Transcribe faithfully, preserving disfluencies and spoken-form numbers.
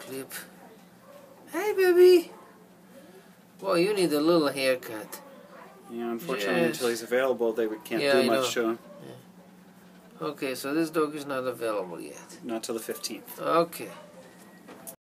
asleep. Hey, baby. Well, you need a little haircut. Yeah, unfortunately, Yes. until he's available, they can't Yeah, do I much know. to him. Yeah. Okay, so this dog is not available yet. Not till the fifteenth. Okay.